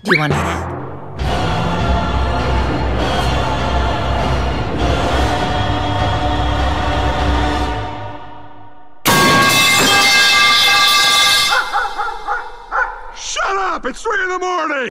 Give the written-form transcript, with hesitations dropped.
Do you want to... Shut up! It's 3 in the morning!